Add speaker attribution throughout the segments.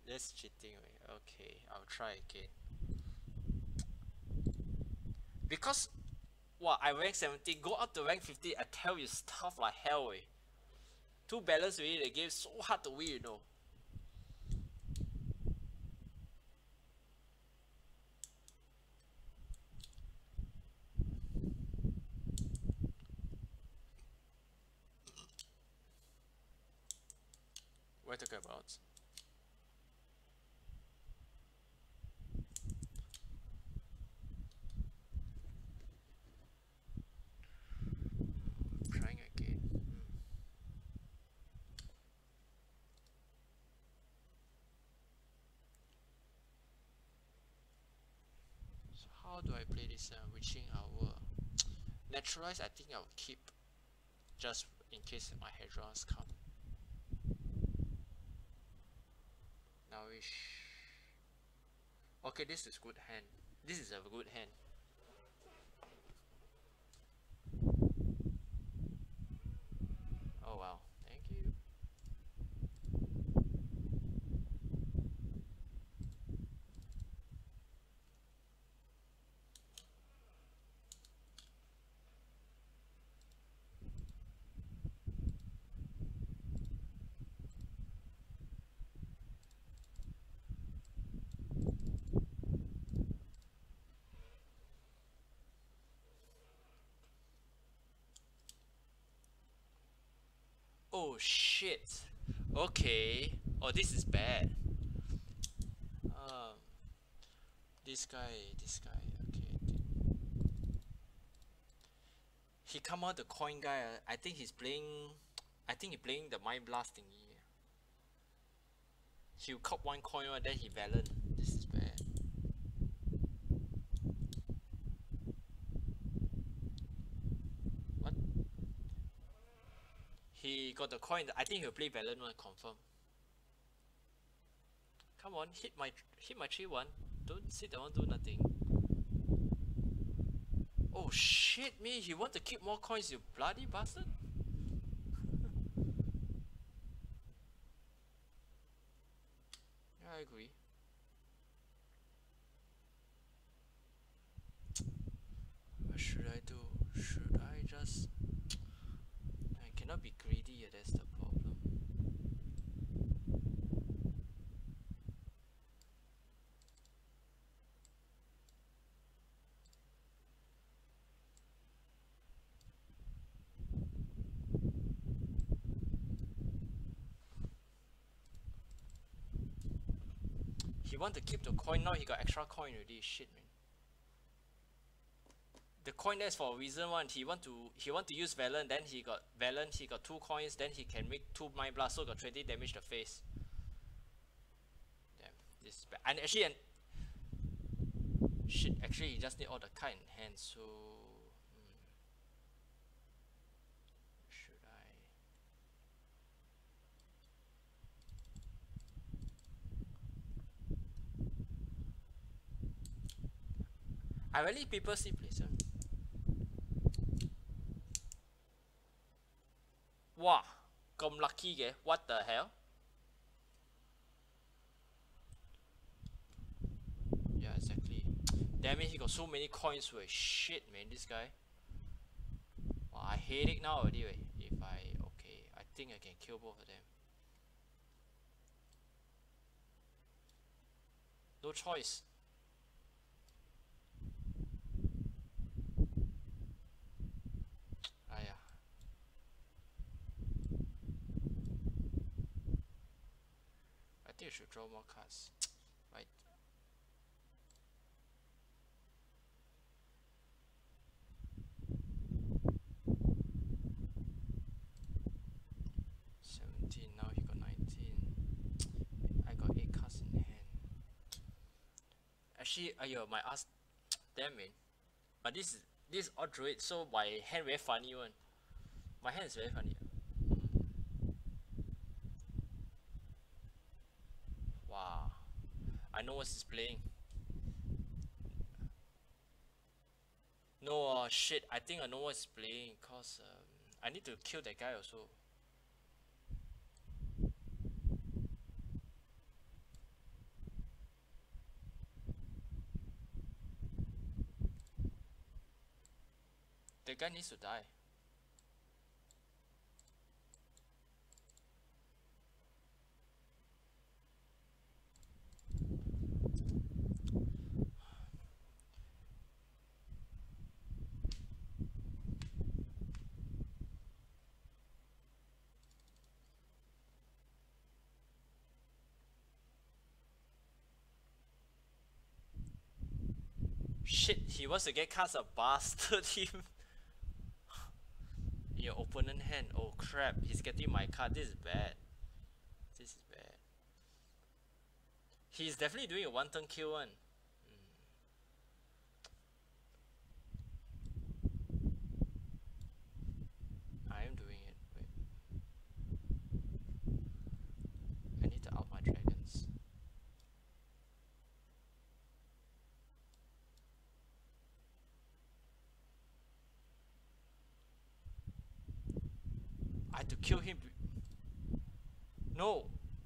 Speaker 1: That's cheating. Okay, I'll try again. Because what I rank 17, go up to rank 50, I tell you, it's tough like hell. Too balanced already, the game so hard to win, you know. What are you talking about? Trying again. So how do I play this witching hour? Naturalize, I think I'll keep just in case my Hedrons come. Nourish. Okay, this is good hand. This is a good hand. Oh wow, thank you. Oh shit. Okay. Oh, this is bad. Um, this guy. Okay. He come out the coin guy. I think he's playing. I think he playing the mind blast thingy. He'll cop one coin, then he Valen. This is bad. What? He got the coin. I think he'll play Valen one confirm. Come on, hit my 3-1. Don't sit down, do nothing. Oh shit me, he want to keep more coins, you bloody bastard. Yeah, I agree. What should I do? Should I just... I cannot be greedy, that's the problem. He want to keep the coin, now he got extra coin already, shit man. The coin that's for a reason one, he want to use Valen, then he got Valen, he got 2 coins, then he can make 2 Mind Blast, so got 20 damage the face. Damn, this is bad. And actually, shit, actually he just need all the card in hand, so... Should I really people see placer. Wow, 咁 lucky 嘅 what the hell? Yeah, exactly. Damn it, he got so many coins with shit man, this guy. Wow, I hate it now already. If okay, I think I can kill both of them. No choice. Ah yeah. I think I should draw more cards. Right. 17, now he got 19. I got 8 cards in hand. Actually, ayo, my ass. Damn it. But this is all Druid, so my hand very funny one. My hand is very funny. Wow. I know what he's playing. No, shit. I think I know what he's playing, cause I need to kill that guy also. The guy needs to die. Shit, he wants to get cast a bastard him. Your opponent hand. Oh crap, he's getting my card. This is bad. This is bad. He's definitely doing a one turn kill one. I am doing it. Wait. I need to out my dragons. I had to kill him. No.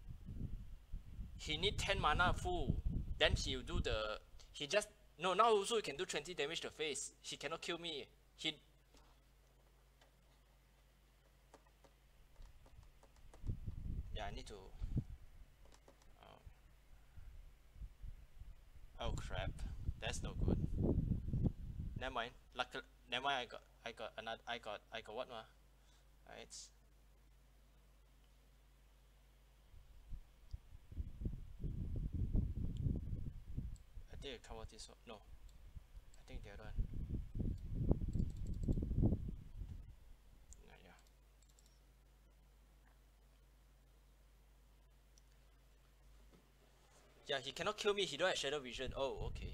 Speaker 1: He need 10 mana full. Then he'll do the... He just... No, now also he can do 20 damage to face. He cannot kill me. He... Yeah, I need to... Oh crap. That's no good. Never mind. Luckily, never mind. I got another... I got what ma? Alright. I think I cover this one. No. I think the other one. Yeah. Yeah, he cannot kill me. He don't have shadow vision. Oh, okay.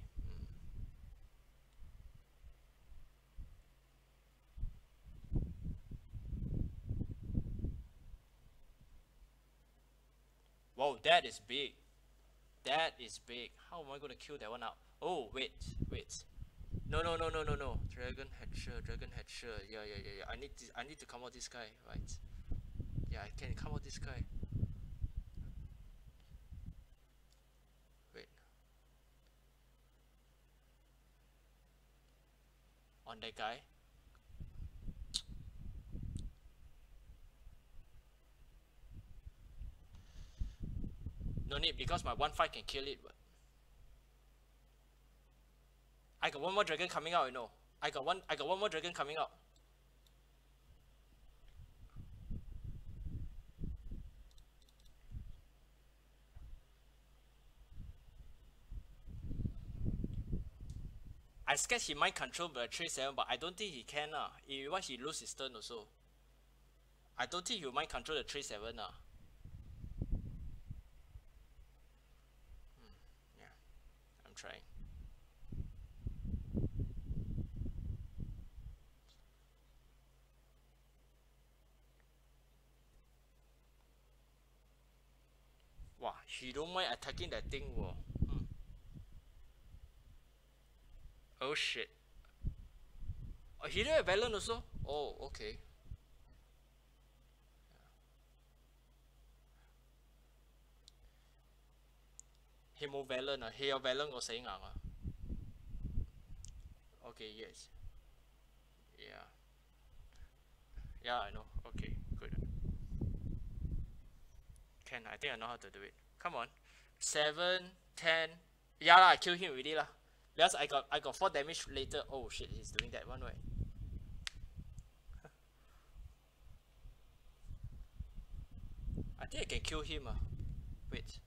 Speaker 1: Wow, that is big. That is big. How am I gonna kill that one out? Oh, wait. No. Dragon Hatcher. Yeah. I need to come out this guy, right? Yeah, I can come out this guy. Wait. On that guy. No need, because my 1-5 can kill it, but I got one more dragon coming out, you know. I got one more dragon coming out. I scared he might control the 3-7, but I don't think he can. Once he lose his turn also. I don't think he might control the 3-7. Yeah, I'm trying. Wow, he don't mind attacking that thing. Whoa. Oh shit. Oh, he didn't have Valen also? Oh, okay. He more Valen. He have Valen or saying Okay, yes. Yeah, I know. Okay, good. I think I know how to do it. Come on. 7, 10. Yeah, I killed him already lah. Because I got 4 damage later. Oh shit, he's doing that one way. I think I can kill him. Wait,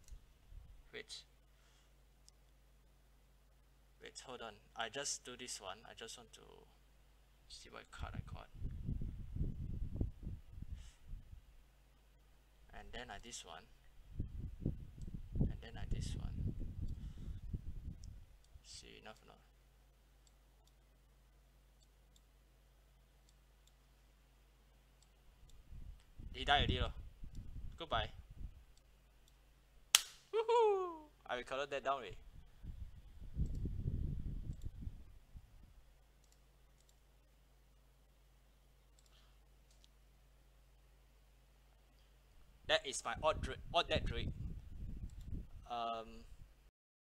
Speaker 1: hold on. I just do this one. I just want to see what card I got. And then I this one. And then I this one. See, enough or not? He died already. Goodbye. Woohoo! I will color that down already. That is my odd dead druid.